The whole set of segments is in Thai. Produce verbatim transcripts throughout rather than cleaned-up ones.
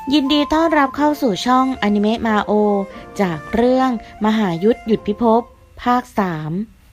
ยินดีต้อนรับเข้าสู่ช่องอนิเมะมาโอจากเรื่องมหายุทธหยุดพิภพภาคสาม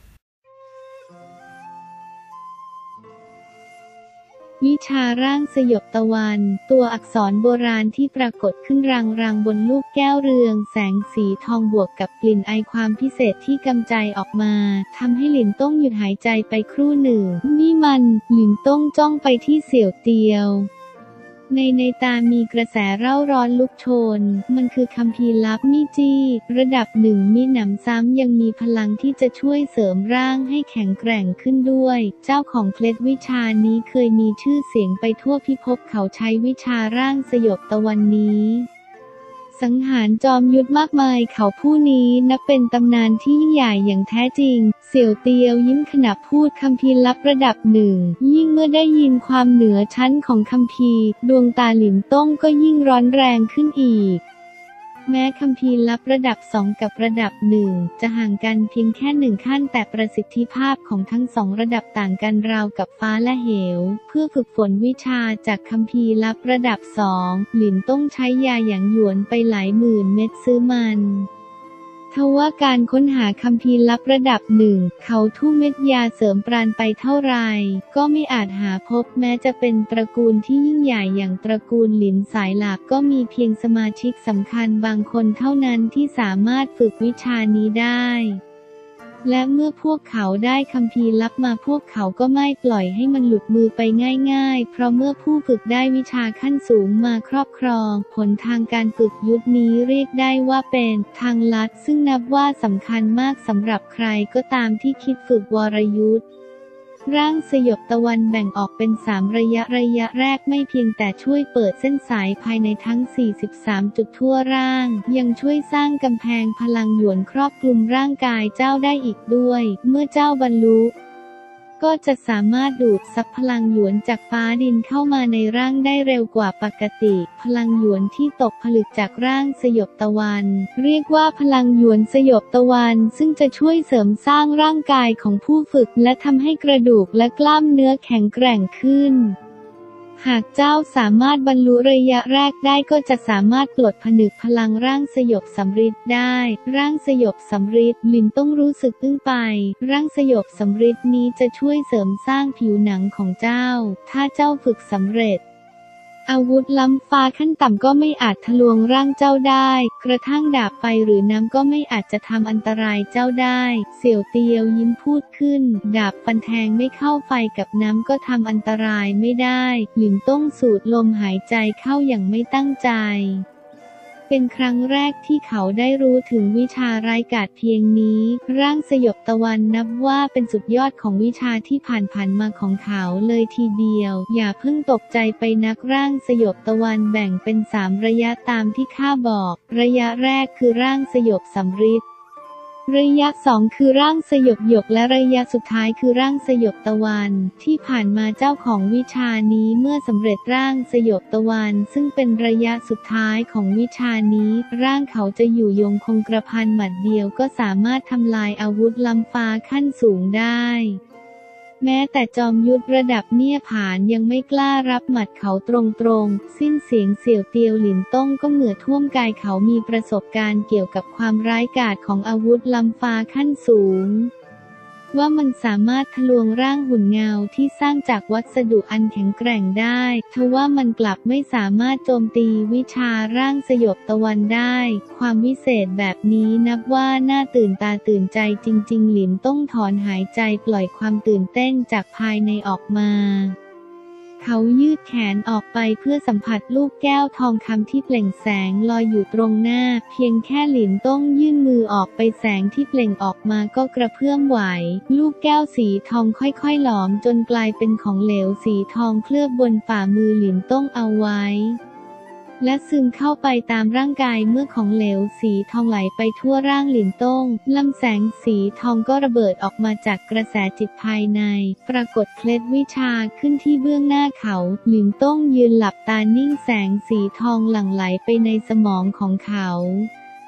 วิชาร่างสยบตะวันตัวอักษรโบราณที่ปรากฏขึ้นรางๆบนลูกแก้วเรืองแสงสีทองบวกกับกลิ่นไอความพิเศษที่กำจายออกมาทำให้หลินต้งหยุดหายใจไปครู่หนึ่งนี่มันหลินต้งจ้องไปที่เสี่ยวเตียวในในตามีกระแสเร่าร้อนลุกโชนมันคือคัมภีร์ลับมิจี้ระดับหนึ่งมีหนำซ้ำยังมีพลังที่จะช่วยเสริมร่างให้แข็งแกร่งขึ้นด้วยเจ้าของเคล็ดวิชานี้เคยมีชื่อเสียงไปทั่วพิภพเขาใช้วิชาร่างสยบตะวันนี้สังหารจอมยุทธมากมายเขาผู้นี้นับเป็นตำนานที่ยิ่งใหญ่อย่างแท้จริงเสี่ยวเตียวยิ้มขณะพูดคัมภีร์ลับระดับหนึ่งยิ่งเมื่อได้ยินความเหนือชั้นของคัมภีร์ดวงตาหลินต้งก็ยิ่งร้อนแรงขึ้นอีกแม้คัมภีร์ลับระดับสองกับระดับหนึ่งจะห่างกันเพียงแค่หนึ่งขั้นแต่ประสิทธิภาพของทั้งสองระดับต่างกันราวกับฟ้าและเหวเพื่อฝึกฝนวิชาจากคัมภีร์ลับระดับสองหลินต้องใช้ยาหยางหยวนไปหลายหมื่นเม็ดซื้อมันทว่าการค้นหาคัมภีร์ลับระดับหนึ่งเขาทุ่มเม็ดยาเสริมปราณไปเท่าไรก็ไม่อาจหาพบแม้จะเป็นตระกูลที่ยิ่งใหญ่อย่างตระกูลหลินสายหลากก็มีเพียงสมาชิกสำคัญบางคนเท่านั้นที่สามารถฝึกวิชานี้ได้และเมื่อพวกเขาได้คัมภีร์ลับมาพวกเขาก็ไม่ปล่อยให้มันหลุดมือไปง่ายๆเพราะเมื่อผู้ฝึกได้วิชาขั้นสูงมาครอบครองผลทางการฝึกยุทธนี้เรียกได้ว่าเป็นทางลัดซึ่งนับว่าสำคัญมากสำหรับใครก็ตามที่คิดฝึกวรยุทธร่างสยบตะวันแบ่งออกเป็นสามระยะระยะแรกไม่เพียงแต่ช่วยเปิดเส้นสายภายในทั้งสี่สิบสามจุดทั่วร่างยังช่วยสร้างกำแพงพลังหยวนครอบคลุมร่างกายเจ้าได้อีกด้วยเมื่อเจ้าบรรลุก็จะสามารถดูดซับพลังหยวนจากฟ้าดินเข้ามาในร่างได้เร็วกว่าปกติพลังหยวนที่ตกผลึกจากร่างสยบตะวันเรียกว่าพลังหยวนสยบตะวันซึ่งจะช่วยเสริมสร้างร่างกายของผู้ฝึกและทำให้กระดูกและกล้ามเนื้อแข็งแกร่งขึ้นหากเจ้าสามารถบรรลุระยะแรกได้ก็จะสามารถปลดผนึกพลังร่างสยบสำริดได้ร่างสยบสำริดหลินต้องรู้สึกอึ้งไปร่างสยบสำริดนี้จะช่วยเสริมสร้างผิวหนังของเจ้าถ้าเจ้าฝึกสำเร็จอาวุธล้ำฟ้าขั้นต่ำก็ไม่อาจทะลวงร่างเจ้าได้กระทั่งดาบไฟหรือน้ำก็ไม่อาจจะทำอันตรายเจ้าได้เสี่ยวเตียวยิ้มพูดขึ้นดาบฟันแทงไม่เข้าไฟกับน้ำก็ทำอันตรายไม่ได้หลินต้งสูดลมหายใจเข้าอย่างไม่ตั้งใจเป็นครั้งแรกที่เขาได้รู้ถึงวิชาร้ายกาจเพียงนี้ร่างสยบตะวันนับว่าเป็นสุดยอดของวิชาที่ผ่านๆมาของเขาเลยทีเดียวอย่าเพิ่งตกใจไปนักร่างสยบตะวันแบ่งเป็นสามระยะตามที่ข้าบอกระยะแรกคือร่างสยบสำริดระยะสองคือร่างสยบหยกและระยะสุดท้ายคือร่างสยบตะวันที่ผ่านมาเจ้าของวิชานี้เมื่อสำเร็จร่างสยบตะวันซึ่งเป็นระยะสุดท้ายของวิชานี้ร่างเขาจะอยู่ยงคงกระพันหมัดเดียวก็สามารถทำลายอาวุธล้ำฟ้าขั้นสูงได้แม้แต่จอมยุทธระดับเนี่ยผานยังไม่กล้ารับหมัดเขาตรงๆสิ้นเสียงเสี่ยวเตียวหลินต้งก็เหงื่อท่วมกายเขามีประสบการณ์เกี่ยวกับความร้ายกาจของอาวุธล้ำฟ้าขั้นสูงว่ามันสามารถทะลวงร่างหุ่นเงาที่สร้างจากวัสดุอันแข็งแกร่งได้ทว่ามันกลับไม่สามารถโจมตีวิชาร่างสยบตะวันได้ความวิเศษแบบนี้นับว่าน่าตื่นตาตื่นใจจริงๆหลินต้องถอนหายใจปล่อยความตื่นเต้นจากภายในออกมาเขายืดแขนออกไปเพื่อสัมผัสลูกแก้วทองคำที่เปล่งแสงลอยอยู่ตรงหน้าเพียงแค่หลินต้องยื่นมือออกไปแสงที่เปล่งออกมาก็กระเพื่อมไหวลูกแก้วสีทองค่อยๆหลอมจนกลายเป็นของเหลวสีทองเคลือบบนฝ่ามือหลินต้องเอาไว้และซึมเข้าไปตามร่างกายเมื่อของเหลวสีทองไหลไปทั่วร่างหลินต้งลำแสงสีทองก็ระเบิดออกมาจากกระแสจิตภายในปรากฏเคล็ดวิชาขึ้นที่เบื้องหน้าเขาหลินต้งยืนหลับตานิ่งแสงสีทองหลั่งไหลไปในสมองของเขา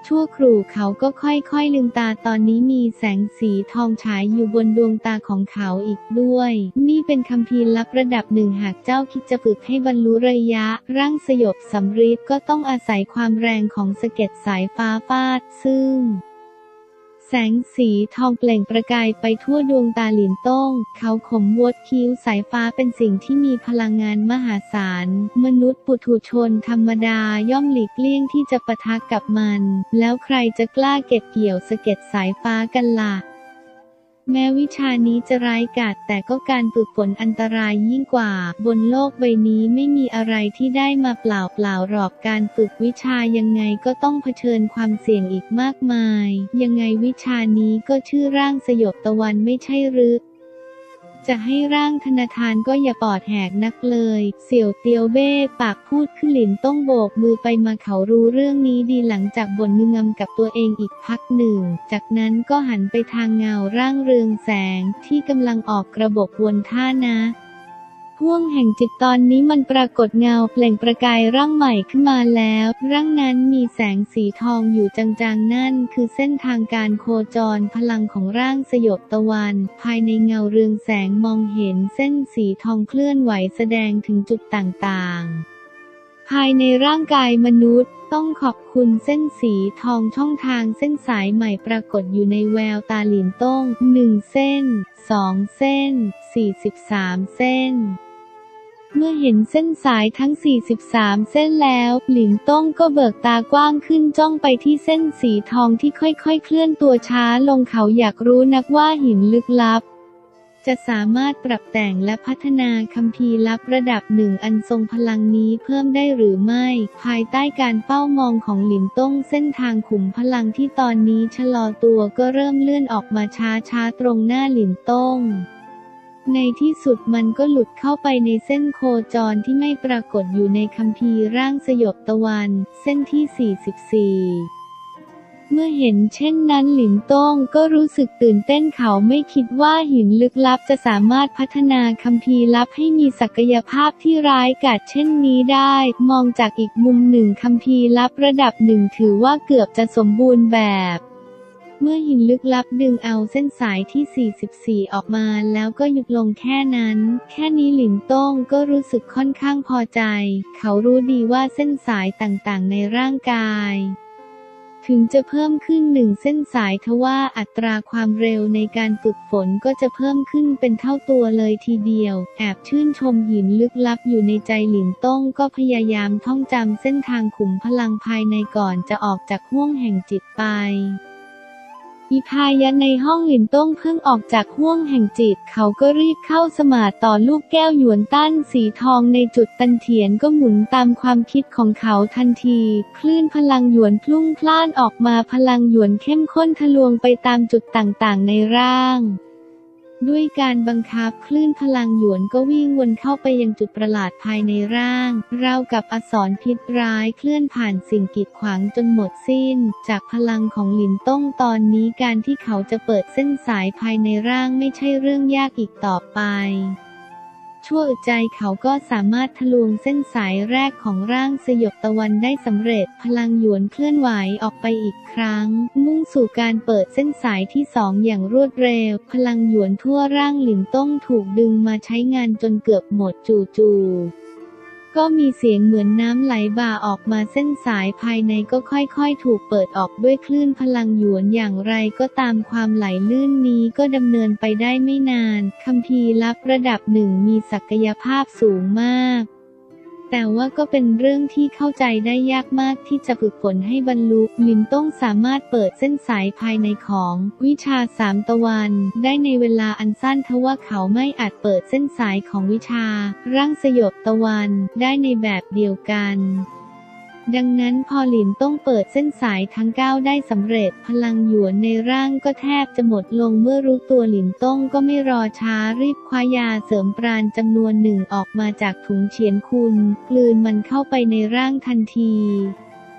ชั่วครู่เขาก็ค่อยๆลืมตาตอนนี้มีแสงสีทองฉายอยู่บนดวงตาของเขาอีกด้วยนี่เป็นคัมภีร์ลับระดับหนึ่งหากเจ้าคิดจะฝึกให้บรรลุระยะร่างสยบสำริดก็ต้องอาศัยความแรงของสะเก็ดสายฟ้าฟาดซึ่งแสงสีทองเปล่งประกายไปทั่วดวงตาหลินต้งเขาขมวดคิ้วสายฟ้าเป็นสิ่งที่มีพลังงานมหาศาลมนุษย์ปุถุชนธรรมดาย่อมหลีกเลี่ยงที่จะปะทะกับมันแล้วใครจะกล้าเก็บเกี่ยวสะเก็ดสายฟ้ากันล่ะแม้วิชานี้จะร้ายกาจแต่ก็การฝึกฝนอันตรายยิ่งกว่าบนโลกใบนี้ไม่มีอะไรที่ได้มาเปล่าๆหรอกการฝึกวิชายังไงก็ต้องเผชิญความเสี่ยงอีกมากมายยังไงวิชานี้ก็ชื่อร่างสยบตะวันไม่ใช่หรือจะให้ร่างธนาธานก็อย่าปอดแหกนักเลยเสี่ยวเตียวเบ้ปากพูดขึ้นหลินต้องโบกมือไปมาเขารู้เรื่องนี้ดีหลังจากบ่นงึมงำกับตัวเองอีกพักหนึ่งจากนั้นก็หันไปทางเงาร่างเรืองแสงที่กำลังออกกระบบวนท่านะห่วงแห่งจิตตอนนี้มันปรากฏเงาเปล่งประกายร่างใหม่ขึ้นมาแล้วร่างนั้นมีแสงสีทองอยู่จางๆนั่นคือเส้นทางการโคจรพลังของร่างสยบตะวันภายในเงาเรืองแสงมองเห็นเส้นสีทองเคลื่อนไหวแสดงถึงจุดต่างๆภายในร่างกายมนุษย์ต้องขอบคุณเส้นสีทองช่องทางเส้นสายใหม่ปรากฏอยู่ในแววตาหลินต้งหนึ่งเส้นสองเส้นสี่สิบสามเส้นเมื่อเห็นเส้นสายทั้งสี่สิบสามเส้นแล้วหลินต้งก็เบิกตากว้างขึ้นจ้องไปที่เส้นสีทองที่ค่อยๆเคลื่อนตัวช้าลงเขาอยากรู้นักว่าหินลึกลับจะสามารถปรับแต่งและพัฒนาคัมภีร์ลับระดับหนึ่งอันทรงพลังนี้เพิ่มได้หรือไม่ภายใต้การเฝ้ามองของหลินต้งเส้นทางขุมพลังที่ตอนนี้ชะลอตัวก็เริ่มเลื่อนออกมาช้าๆตรงหน้าหลินต้งในที่สุดมันก็หลุดเข้าไปในเส้นโคจรที่ไม่ปรากฏอยู่ในคัมภีร์ร่างสยบตะวันเส้นที่สี่สิบสี่เมื่อเห็นเช่นนั้นหลินต้งก็รู้สึกตื่นเต้นเขาไม่คิดว่าหินลึกลับจะสามารถพัฒนาคัมภีร์ลับให้มีศักยภาพที่ร้ายกาจเช่นนี้ได้มองจากอีกมุมหนึ่งคัมภีร์ลับระดับหนึ่งถือว่าเกือบจะสมบูรณ์แบบเมื่อหินลึกลับดึงเอาเส้นสายที่สี่สิบสี่ออกมาแล้วก็หยุดลงแค่นั้นแค่นี้หลินต้งก็รู้สึกค่อนข้างพอใจเขารู้ดีว่าเส้นสายต่างๆในร่างกายถึงจะเพิ่มขึ้นหนึ่งเส้นสายทว่าอัตราความเร็วในการฝึกฝนก็จะเพิ่มขึ้นเป็นเท่าตัวเลยทีเดียวแอบชื่นชมหินลึกลับอยู่ในใจหลินต้งก็พยายามท่องจำเส้นทางขุมพลังภายในก่อนจะออกจากห้วงแห่งจิตไปอิพายะในห้องหลินต้งเพิ่งออกจากห้วงแห่งจิตเขาก็รีบเข้าสมาธิต่อลูกแก้วหยวนต้านสีทองในจุดตันเถียนก็หมุนตามความคิดของเขาทันทีคลื่นพลังหยวนพลุ่งพล่านออกมาพลังหยวนเข้มข้นทะลวงไปตามจุดต่างๆในร่างด้วยการบังคับคลื่นพลังหยวนก็วิ่งวนเข้าไปยังจุดประหลาดภายในร่างราวกับอสรพิษร้ายเคลื่อนผ่านสิ่งกีดขวางจนหมดสิ้นจากพลังของหลินต้งตอนนี้การที่เขาจะเปิดเส้นสายภายในร่างไม่ใช่เรื่องยากอีกต่อไปชั่วอึดใจเขาก็สามารถทะลวงเส้นสายแรกของร่างสยบตะวันได้สำเร็จพลังหยวนเคลื่อนไหวออกไปอีกครั้งมุ่งสู่การเปิดเส้นสายที่สองอย่างรวดเร็วพลังหยวนทั่วร่างหลินต้งถูกดึงมาใช้งานจนเกือบหมดจู่ๆก็มีเสียงเหมือนน้ำไหลบ่าออกมาเส้นสายภายในก็ค่อยๆถูกเปิดออกด้วยคลื่นพลังหยวนอย่างไรก็ตามความไหลลื่นนี้ก็ดำเนินไปได้ไม่นานคัมภีร์ลับระดับหนึ่งมีศักยภาพสูงมากแต่ว่าก็เป็นเรื่องที่เข้าใจได้ยากมากที่จะฝึกฝนให้บรรลุหลินต้งสามารถเปิดเส้นสายภายในของวิชาสามตะวันได้ในเวลาอันสั้นทว่าเขาไม่อาจเปิดเส้นสายของวิชาร่างสยบตะวันได้ในแบบเดียวกันดังนั้นพอหลินต้งเปิดเส้นสายทั้งเก้าได้สำเร็จพลังหยวนในร่างก็แทบจะหมดลงเมื่อรู้ตัวหลินต้งก็ไม่รอช้ารีบคว้ายาเสริมปราณจำนวนหนึ่งออกมาจากถุงเฉียนคุณกลืนมันเข้าไปในร่างทันทีพ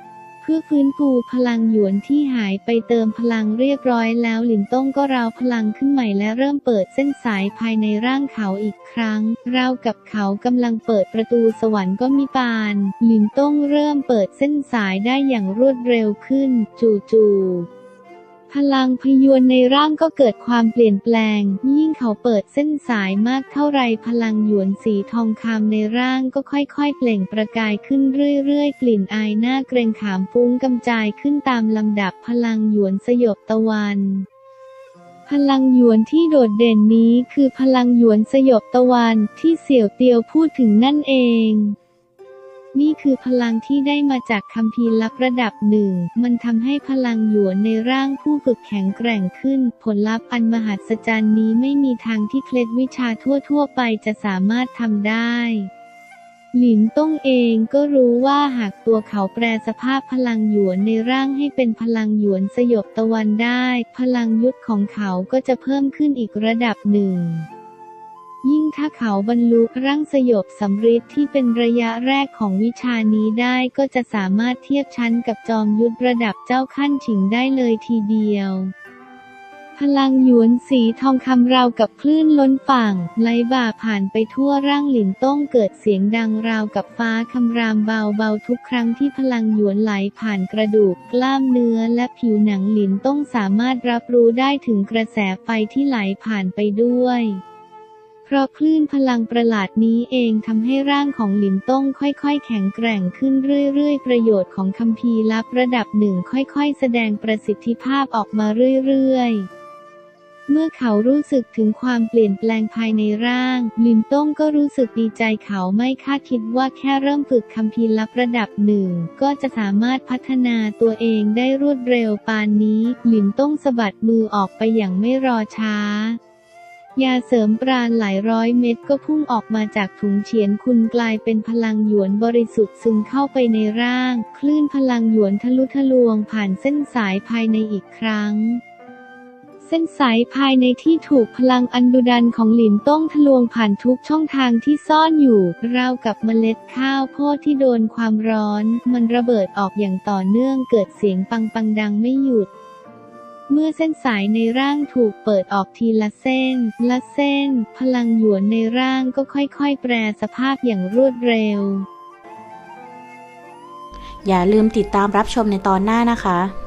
พื่อฟื้นฟูพลังหยวนที่หายไปเติมพลังเรียบร้อยแล้วหลินต้งก็ราวพลังขึ้นใหม่และเริ่มเปิดเส้นสายภายในร่างเขาอีกครั้งราวกับเขากำลังเปิดประตูสวรรค์ก็มิปานหลินต้งเริ่มเปิดเส้นสายได้อย่างรวดเร็วขึ้นจู่ๆพลังพยวนในร่างก็เกิดความเปลี่ยนแปลงยิ่งเขาเปิดเส้นสายมากเท่าไรพลังหยวนสีทองคำในร่างก็ค่อยๆเปล่งประกายขึ้นเรื่อยๆกลิ่นอายน่าเกรงขามฟุ้งกำจายขึ้นตามลำดับพลังหยวนสยบตะวันพลังหยวนที่โดดเด่นนี้คือพลังหยวนสยบตะวันที่เสี่ยวเตียวพูดถึงนั่นเองนี่คือพลังที่ได้มาจากคัมภีร์ลับระดับหนึ่งมันทำให้พลังหยวนในร่างผู้ฝึกแข็งแกร่งขึ้นผลลัพธ์อันมหัศจรรย์นี้ไม่มีทางที่เคล็ดวิชาทั่วๆไปจะสามารถทำได้หลินต้งเองก็รู้ว่าหากตัวเขาแปรสภาพพลังหยวนในร่างให้เป็นพลังหยวนสยบตะวันได้พลังยุทธของเขาก็จะเพิ่มขึ้นอีกระดับหนึ่งยิ่งถ้าเขาบรรลุร่างสยบสำริดที่เป็นระยะแรกของวิชานี้ได้ก็จะสามารถเทียบชั้นกับจอมยุทธระดับเจ้าขั้นฉิงได้เลยทีเดียวพลังหยวนสีทองคำราวกับคลื่นล้นฝั่งไหลบ่าผ่านไปทั่วร่างหลินต้งเกิดเสียงดังราวกับฟ้าคำรามเบาๆทุกครั้งที่พลังหยวนไหลผ่านกระดูกกล้ามเนื้อและผิวหนังหลินต้งสามารถรับรู้ได้ถึงกระแสไฟที่ไหลผ่านไปด้วยเพราะคลื่นพลังประหลาดนี้เองทำให้ร่างของหลินต้งค่อยๆแข็งแกร่งขึ้นเรื่อยๆประโยชน์ของคัมภีร์ลับระดับหนึ่งค่อยๆแสดงประสิทธิภาพออกมาเรื่อยๆเมื่อเขารู้สึกถึงความเปลี่ยนแปลงภายในร่างหลินต้งก็รู้สึกดีใจเขาไม่คาดคิดว่าแค่เริ่มฝึกคัมภีร์ลับระดับหนึ่งก็จะสามารถพัฒนาตัวเองได้รวดเร็วปานนี้หลินต้งสะบัดมือออกไปอย่างไม่รอช้ายาเสริมปราณหลายร้อยเม็ดก็พุ่งออกมาจากถุงเฉียนคุณกลายเป็นพลังหยวนบริสุทธิ์ซึมเข้าไปในร่างคลื่นพลังหยวนทะลุทะลวงผ่านเส้นสายภายในอีกครั้งเส้นสายภายในที่ถูกพลังอันดุดันของหลินต้งทะลวงผ่านทุกช่องทางที่ซ่อนอยู่ราวกับเมล็ดข้าวโพดที่โดนความร้อนมันระเบิดออกอย่างต่อเนื่องเกิดเสียงปังปังดังไม่หยุดเมื่อเส้นสายในร่างถูกเปิดออกทีละเส้นละเส้นพลังหยวนในร่างก็ค่อยๆแปรสภาพอย่างรวดเร็วอย่าลืมติดตามรับชมในตอนหน้านะคะ